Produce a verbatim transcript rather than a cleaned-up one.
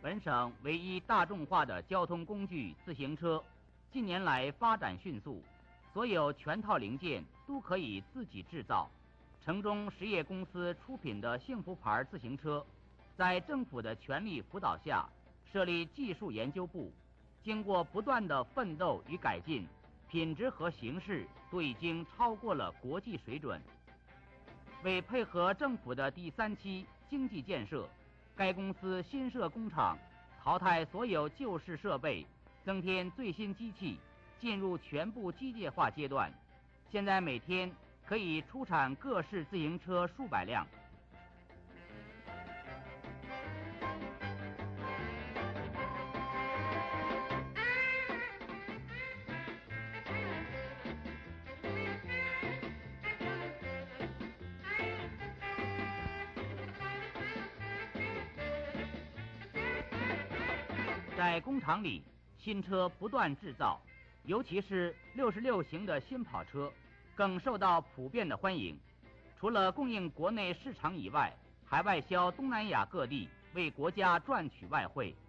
本省唯一大众化的交通工具自行车，近年来发展迅速，所有全套零件都可以自己制造。城中实业公司出品的幸福牌自行车，在政府的全力辅导下，设立技术研究部，经过不断的奋斗与改进，品质和形式都已经超过了国际水准。为配合政府的第三期经济建设，该公司新设工厂，淘汰所有旧式设备，增添最新机器，进入全部机械化阶段。现在每天可以出产各式自行车数百辆。在工厂里，新车不断制造，尤其是六十六型的新跑车，更受到普遍的欢迎。除了供应国内市场以外，还外销东南亚各地，为国家赚取外汇。